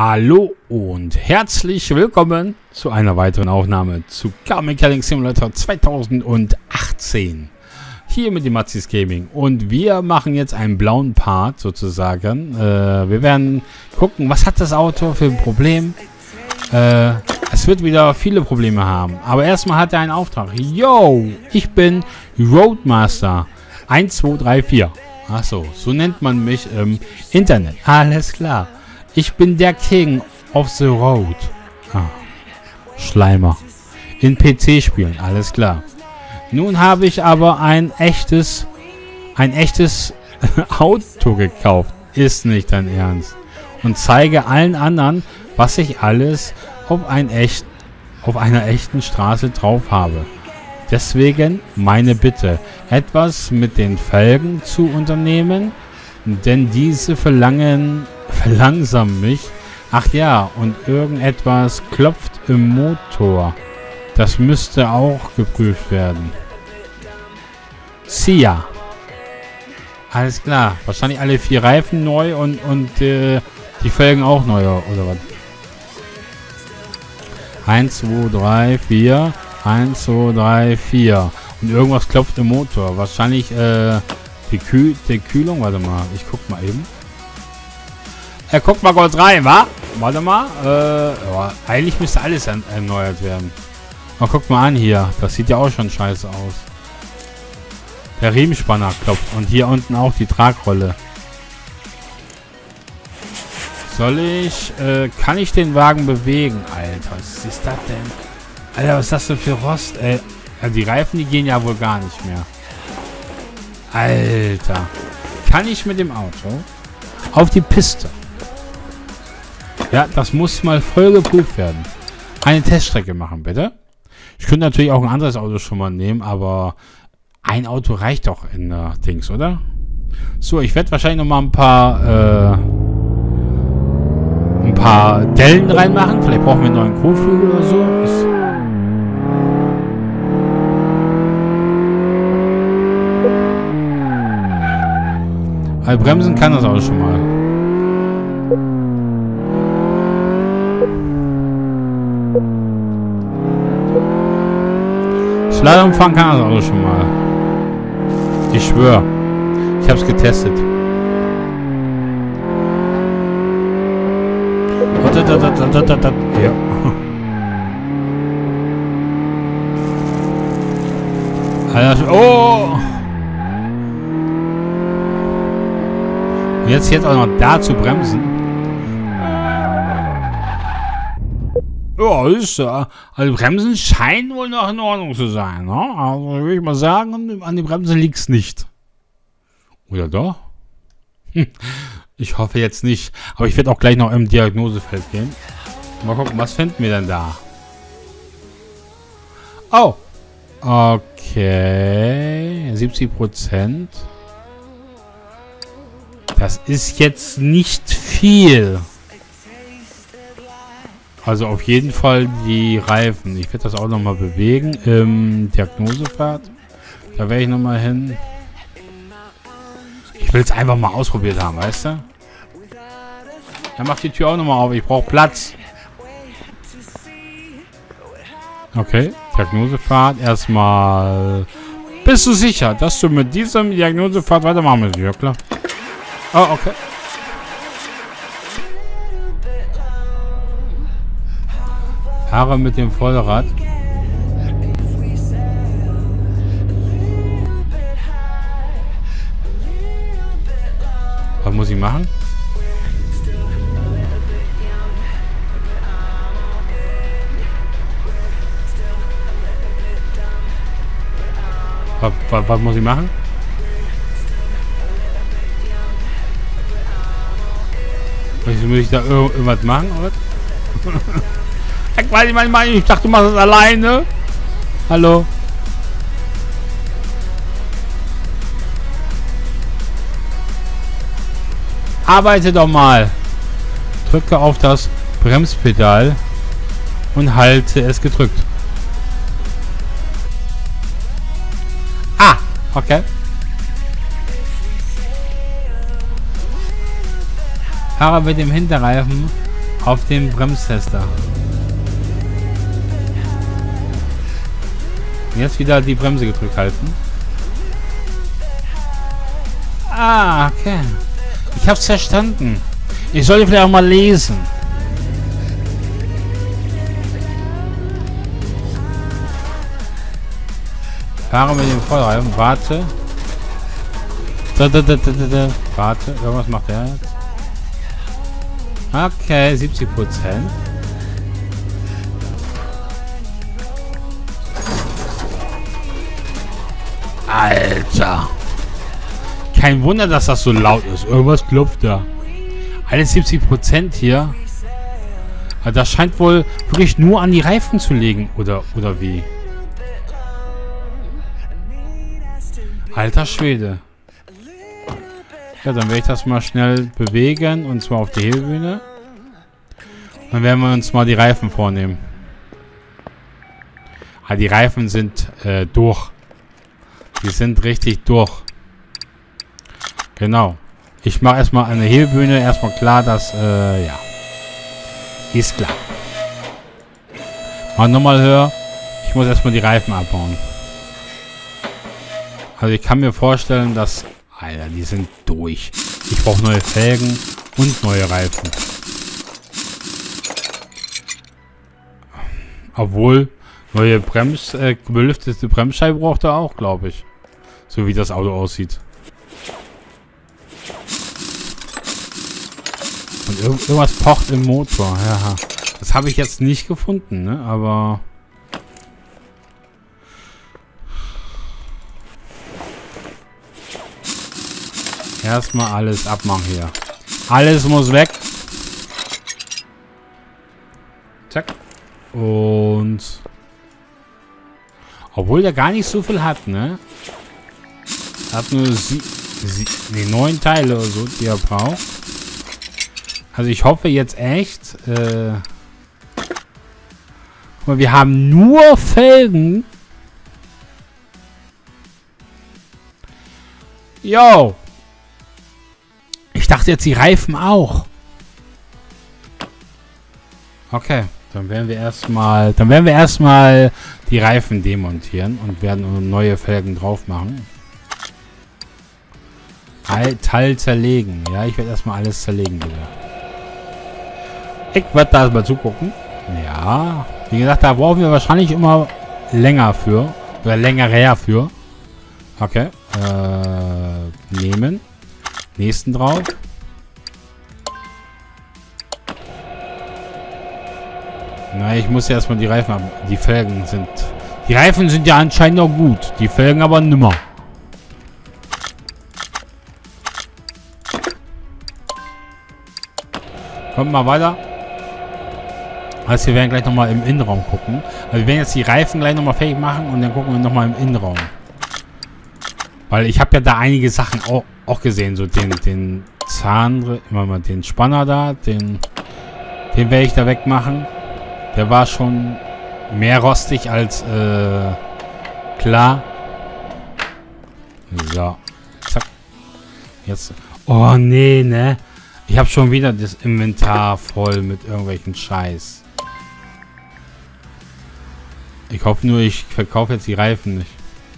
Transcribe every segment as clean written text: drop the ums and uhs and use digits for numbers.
Hallo und herzlich willkommen zu einer weiteren Aufnahme zu Car Mechanic Simulator 2018. Hier mit dem Matzis Gaming. Und wir machen jetzt einen blauen Part sozusagen. Wir werden gucken, was hat das Auto für ein Problem. Es wird wieder viele Probleme haben. Aber erstmal hat er einen Auftrag. Yo, ich bin Roadmaster 1234. Achso, so nennt man mich im Internet. Alles klar. Ich bin der King of the Road. Ah, Schleimer. In PC-Spielen, alles klar. Nun habe ich aber ein echtes Auto gekauft. Ist nicht dein Ernst. Und zeige allen anderen, was ich alles auf einer echten Straße drauf habe. Deswegen meine Bitte, etwas mit den Felgen zu unternehmen, denn diese verlangsamen mich. Ach ja, und irgendetwas klopft im Motor. Das müsste auch geprüft werden. Sia. Alles klar. Wahrscheinlich alle 4 Reifen neu und die Felgen auch neu, oder was? 1, 2, 3, 4. 1, 2, 3, 4. Und irgendwas klopft im Motor. Wahrscheinlich die Kühlung. Warte mal, ich guck mal eben. Guck mal kurz rein, wa? Warte mal. Ja, eigentlich müsste alles erneuert werden. Aber guck mal an hier. Das sieht ja auch schon scheiße aus. Der Riemenspanner klopft. Und hier unten auch die Tragrolle. Kann ich den Wagen bewegen? Alter, was ist das denn? Alter, was ist das denn für Rost, ey? Also die Reifen, die gehen ja wohl gar nicht mehr. Alter. Kann ich mit dem Auto auf die Piste? Ja, das muss mal voll geprüft werden. Eine Teststrecke machen, bitte. Ich könnte natürlich auch ein anderes Auto schon mal nehmen, aber ein Auto reicht doch in der Dings, oder? So, ich werde wahrscheinlich noch mal ein paar Dellen reinmachen. Vielleicht brauchen wir einen neuen Kotflügel oder so. Also bremsen kann das Auto schon mal. Slalom fahren kann das Auto schon mal. Ich schwöre. Ich habe es getestet. Ja. Alter, oh! Jetzt auch noch da zu bremsen. Ja, ist ja. Also Bremsen scheinen wohl noch in Ordnung zu sein. Ne? Also würde ich mal sagen, an den Bremsen liegt es nicht. Oder doch? Ich hoffe jetzt nicht. Aber ich werde auch gleich noch im Diagnosefeld gehen. Mal gucken, was finden wir denn da? Oh. Okay. 70%. Das ist jetzt nicht viel. Also auf jeden Fall die Reifen. Ich werde das auch nochmal bewegen im Diagnosepfad. Da werde ich nochmal hin. Ich will es einfach mal ausprobiert haben, weißt du? Er macht die Tür auch nochmal auf. Ich brauche Platz. Okay, Diagnosepfad. Erstmal. Bist du sicher, dass du mit diesem Diagnosepfad weitermachen willst? Ja, klar. Oh, okay. Fahre mit dem Vollrad. Was muss ich machen? Was muss ich machen? Muss ich da irgendwas machen, oder? Ich dachte, du machst das alleine. Hallo? Arbeite doch mal. Drücke auf das Bremspedal und halte es gedrückt. Ah, okay. Fahre mit dem Hinterreifen Auf den Bremstester. Jetzt wieder die Bremse gedrückt halten. Ah, okay. Ich hab's verstanden. Ich sollte vielleicht auch mal lesen. Fahre mit dem Vollreifen. Warte. Warte. Irgendwas macht er jetzt. Okay, 70%. Alter. Kein Wunder, dass das so laut ist. Irgendwas klopft da. Alle 70% hier. Aber das scheint wohl wirklich nur an die Reifen zu liegen. Oder wie? Alter Schwede. Ja, dann werde ich das mal schnell bewegen. Und zwar auf die Hebebühne. Dann werden wir uns mal die Reifen vornehmen. Ah, die Reifen sind durch. Die sind richtig durch. Genau. Ich mache erstmal an der Hebebühne erstmal klar, dass, ja. Ist klar. Mal nochmal höher. Ich muss erstmal die Reifen abbauen. Also ich kann mir vorstellen, dass... Alter, die sind durch. Ich brauche neue Felgen und neue Reifen. Obwohl, neue belüftete Bremsscheibe braucht er auch, glaube ich. So wie das Auto aussieht. Und irgendwas pocht im Motor. Ja, das habe ich jetzt nicht gefunden, ne? Aber... Erstmal alles abmachen hier. Alles muss weg. Zack. Und... Obwohl der gar nicht so viel hat, ne? Hat nur 9 Teile oder so, die er braucht. Also ich hoffe jetzt echt... Guck mal, wir haben nur Felgen. Yo! Ich dachte jetzt die Reifen auch. Okay, dann werden wir erstmal die Reifen demontieren und werden neue Felgen drauf machen. Teil zerlegen. Ja, ich werde erstmal alles zerlegen wieder. Ich werde da erstmal zugucken. Ja, wie gesagt, da brauchen wir wahrscheinlich immer länger für. Oder länger für. Okay. Nehmen. Nächsten drauf. Na, ich muss ja erstmal die Reifen haben. Die Felgen sind... Die Reifen sind ja anscheinend noch gut. Die Felgen aber nimmer. Kommt mal weiter. Also wir werden gleich nochmal im Innenraum gucken. Also wir werden jetzt die Reifen gleich nochmal fertig machen und dann gucken wir nochmal im Innenraum. Weil ich habe ja da einige Sachen auch gesehen. So den Zahn, immer mal den Spanner da, den werde ich da wegmachen. Der war schon mehr rostig als klar. So. Zack. Jetzt. Oh nee, ne? Ich habe schon wieder das Inventar voll mit irgendwelchen Scheiß. Ich hoffe nur, ich verkaufe jetzt die Reifen nicht.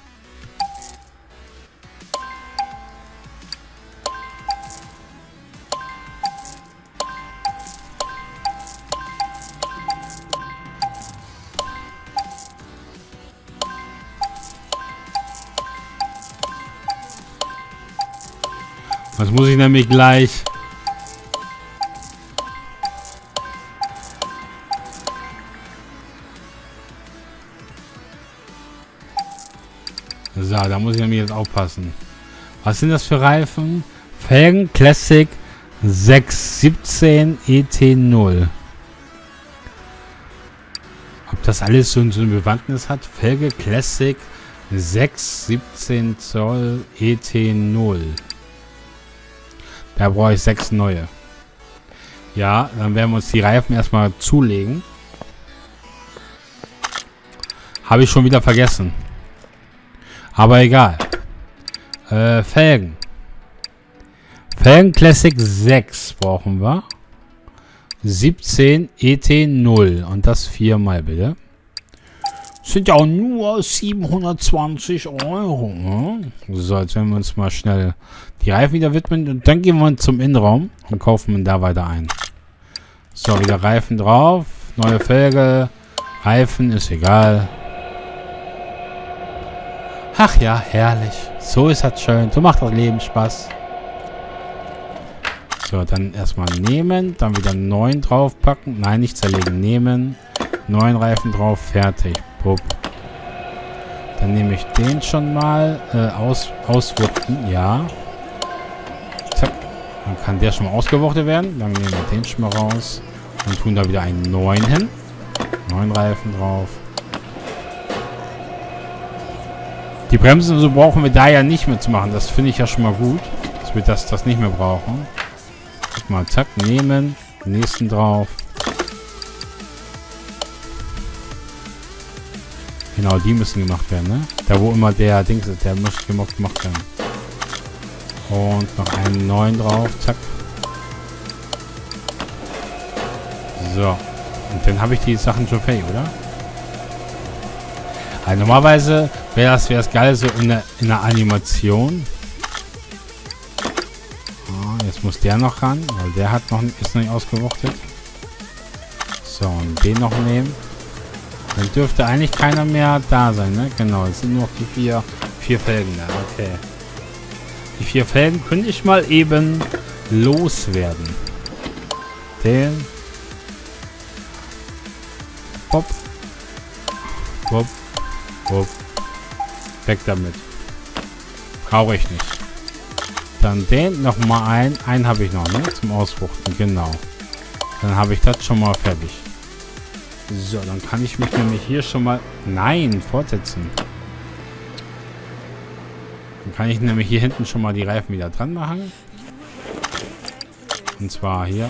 Das muss ich nämlich gleich... So, da muss ich nämlich jetzt aufpassen. Was sind das für Reifen? Felgen Classic 617 ET0. Ob das alles so eine Bewandtnis hat? Felge Classic 617 Zoll ET0. Da brauche ich 6 neue. Ja, dann werden wir uns die Reifen erstmal zulegen. Habe ich schon wieder vergessen. Aber egal. Felgen. Felgen Classic 6 brauchen wir. 17 ET0. Und das 4-mal bitte. Sind ja auch nur 720 Euro. Ne? So, jetzt werden wir uns mal schnell die Reifen wieder widmen. Und dann gehen wir zum Innenraum und kaufen da weiter ein. So, wieder Reifen drauf. Neue Felge. Reifen, ist egal. Ach ja, herrlich. So ist das schön. So macht das Leben Spaß. So, dann erstmal nehmen. Dann wieder 9 draufpacken. Nein, nicht zerlegen. Nehmen. 9 Reifen drauf. Fertig. Pup. Dann nehme ich den schon mal. Auswuchten. Ja. Zack. Dann kann der schon mal ausgewuchtet werden. Dann nehmen wir den schon mal raus. Und tun da wieder einen 9 hin. 9 Reifen drauf. Die Bremsen und so brauchen wir da ja nicht mehr zu machen. Das finde ich ja schon mal gut, dass wir das nicht mehr brauchen. Guck mal, zack, nehmen. Nächsten drauf. Genau, die müssen gemacht werden, ne? Da wo immer der Dings ist, der muss gemacht werden. Und noch einen 9 drauf, zack. So. Und dann habe ich die Sachen schon fertig, oder? Also normalerweise wäre es geil so in der Animation. Oh, jetzt muss der noch ran, weil der ist noch nicht ausgewuchtet. So, und den noch nehmen. Dann dürfte eigentlich keiner mehr da sein, ne? Genau, es sind nur noch die vier Felgen da. Okay. Die 4 Felgen könnte ich mal eben loswerden. Den. Pop. Pop. Pop. Weg damit. Brauche ich nicht. Dann den nochmal ein. Einen habe ich noch, ne? Zum Auswuchten, genau. Dann habe ich das schon mal fertig. So, dann kann ich mich nämlich hier schon mal... Nein, fortsetzen. Dann kann ich nämlich hier hinten schon mal die Reifen wieder dran machen. Und zwar hier.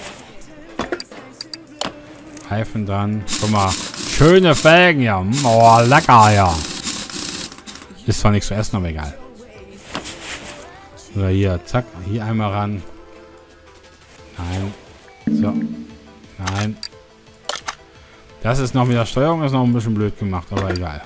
Reifen dran. Guck mal. Schöne Felgen, ja. Oh, lecker, ja. Ist zwar nichts zu essen, aber egal. So, hier, zack. Hier einmal ran. Nein. So. Nein. Das ist noch mit der Steuerung, ist noch ein bisschen blöd gemacht, aber egal.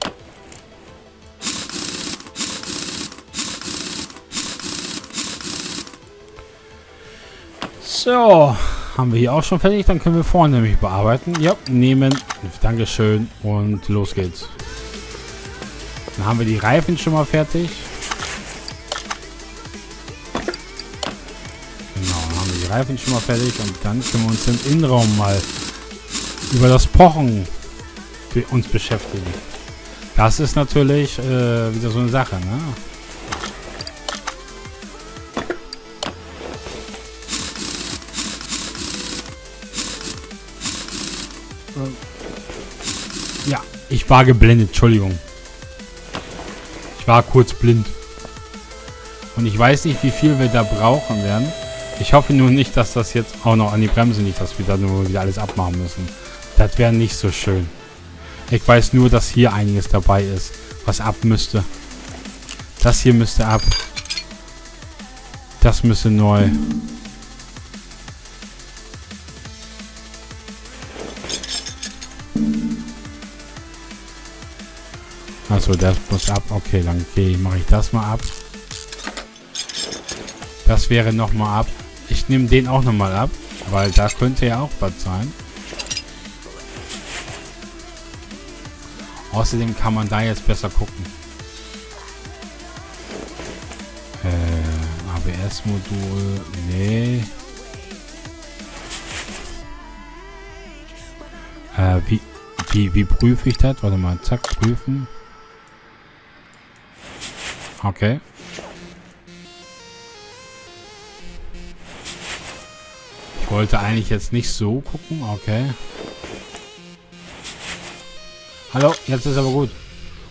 So. Haben wir hier auch schon fertig. Dann können wir vorne nämlich bearbeiten. Ja, nehmen. Dankeschön. Und los geht's. Dann haben wir die Reifen schon mal fertig. Genau, dann haben wir die Reifen schon mal fertig. Und dann können wir uns im Innenraum mal über das Pochen uns beschäftigen. Das ist natürlich wieder so eine Sache, ne? Ja, ich war geblendet, Entschuldigung. Ich war kurz blind. Und ich weiß nicht, wie viel wir da brauchen werden. Ich hoffe nur nicht, dass das jetzt auch noch an die Bremse nicht, dass wir da nur wieder alles abmachen müssen. Das wäre nicht so schön. Ich weiß nur, dass hier einiges dabei ist, was ab müsste. Das hier müsste ab. Das müsste neu. Also das muss ab. Okay, dann mache ich das mal ab. Das wäre nochmal ab. Ich nehme den auch nochmal ab, weil da könnte ja auch was sein. Außerdem kann man da jetzt besser gucken. ABS-Modul. Nee. Wie prüfe ich das? Warte mal, zack, prüfen. Okay. Ich wollte eigentlich jetzt nicht so gucken. Okay. Hallo, jetzt ist aber gut.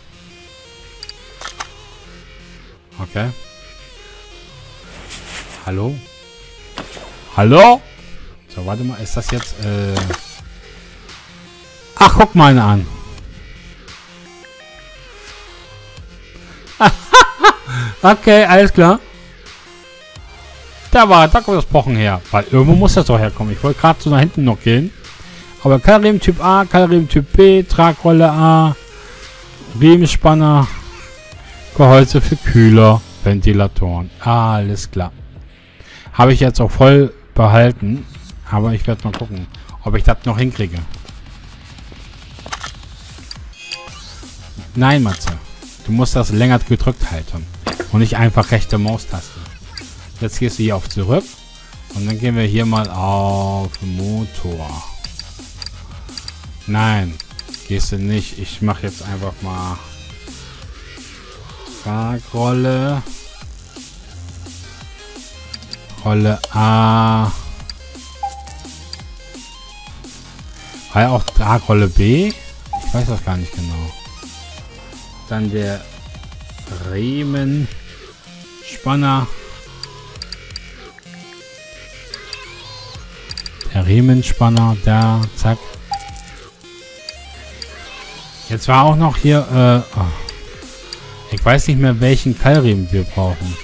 Okay. Hallo? Hallo? So, warte mal, ist das jetzt, Ach, guck mal eine an. Okay, alles klar. da kommt das Pochen her. Weil irgendwo muss das doch herkommen. Ich wollte gerade so nach hinten noch gehen. Aber Keilriemen Typ A, Keilriemen Typ B, Tragrolle A, Riemenspanner, Gehäuse für Kühler, Ventilatoren. Alles klar. Habe ich jetzt auch voll behalten. Aber ich werde mal gucken, ob ich das noch hinkriege. Nein, Matze. Du musst das länger gedrückt halten. Und nicht einfach rechte Maustaste. Jetzt gehst du hier auf zurück. Und dann gehen wir hier mal auf Motor. Nein. Gehst du nicht. Ich mache jetzt einfach mal Tragrolle. Rolle A. War ja auch Tragrolle B? Ich weiß das gar nicht genau. Dann der Riemenspanner. Der Riemenspanner, da, zack. Jetzt war auch noch hier, oh. Ich weiß nicht mehr, welchen Keilriemen wir brauchen.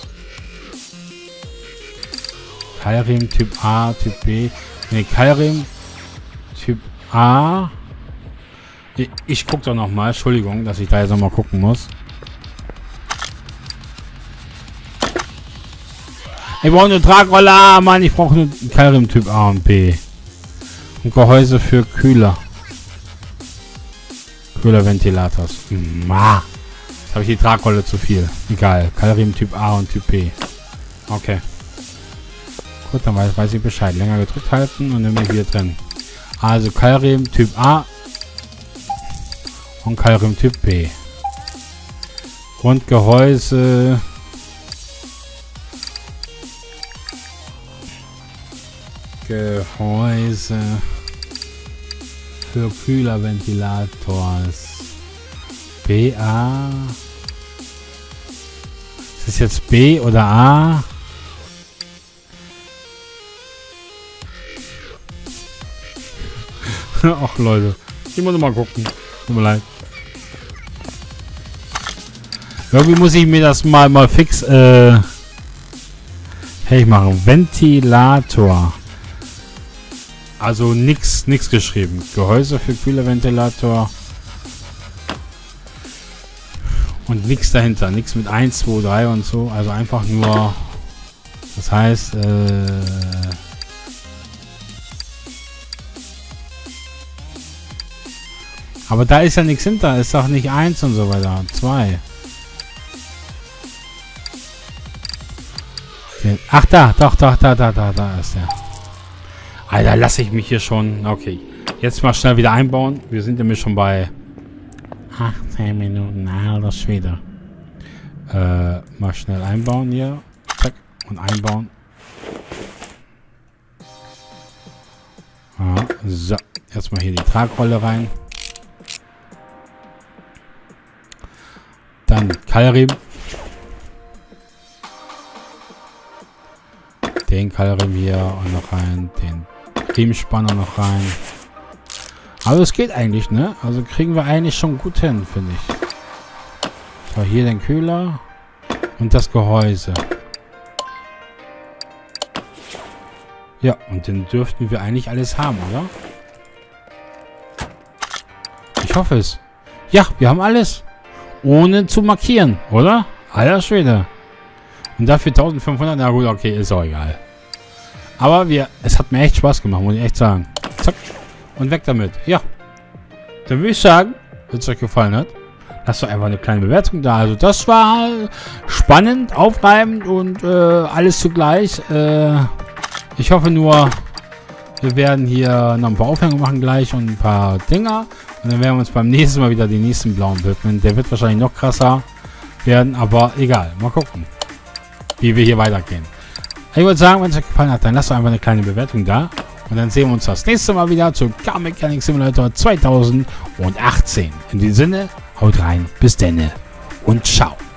Keilriemen Typ A, Typ B. Ne, Keilriemen Typ A. Ich gucke doch noch mal. Entschuldigung, dass ich da jetzt noch mal gucken muss. Ich brauche eine Tragrolle A, Mann. Ich brauche einen Keilriemen Typ A und B. Und Gehäuse für Kühler. Kühlerventilators. Jetzt habe ich die Tragrolle zu viel. Egal. Keilriemen Typ A und Typ B. Okay. Gut, dann weiß ich Bescheid. Länger gedrückt halten und dann bin ich wieder drin. Also Keilriemen Typ A und Keilriemen Typ B. Grundgehäuse. Gehäuse für Kühlerventilators. BA. Ist das jetzt B oder A? Ach Leute, ich muss mal gucken. Tut mir leid. Irgendwie muss ich mir das mal fix hey, machen. Ventilator. Also nix geschrieben. Gehäuse für Kühlerventilator. Und nichts dahinter. Nichts mit 1, 2, 3 und so. Also einfach nur. Das heißt, aber da ist ja nichts hinter. Ist doch nicht 1 und so weiter. 2. Ach, da. Doch, da ist der. Alter, lasse ich mich hier schon. Okay. Jetzt mal schnell wieder einbauen. Wir sind nämlich schon bei 18 Minuten. Alter Schwede. Mal schnell einbauen hier. Zack. Und einbauen. So. Erstmal hier die Tragrolle rein. Dann Keilriemen. Den Keilriemen hier auch noch rein. Den Riemenspanner noch rein. Aber es geht eigentlich, ne? Also kriegen wir eigentlich schon gut hin, finde ich. So, hier den Kühler. Und das Gehäuse. Ja, und dann dürften wir eigentlich alles haben, oder? Ich hoffe es. Ja, wir haben alles. Ohne zu markieren, oder? Alter Schwede. Und dafür 1500, na gut, okay, ist auch egal. Aber es hat mir echt Spaß gemacht, muss ich echt sagen. Zack. Und weg damit. Ja. Dann würde ich sagen, wenn es euch gefallen hat, lasst doch einfach eine kleine Bewertung da. Also das war spannend, aufreibend und alles zugleich. Ich hoffe nur, wir werden hier noch ein paar Aufhängungen machen gleich und ein paar Dinger. Und dann werden wir uns beim nächsten Mal wieder den nächsten blauen widmen. Der wird wahrscheinlich noch krasser werden, aber egal. Mal gucken, wie wir hier weitergehen. Ich würde sagen, wenn es euch gefallen hat, dann lasst doch einfach eine kleine Bewertung da. Und dann sehen wir uns das nächste Mal wieder zu Car Mechanic Simulator 2018. In diesem Sinne, haut rein, bis denne und ciao.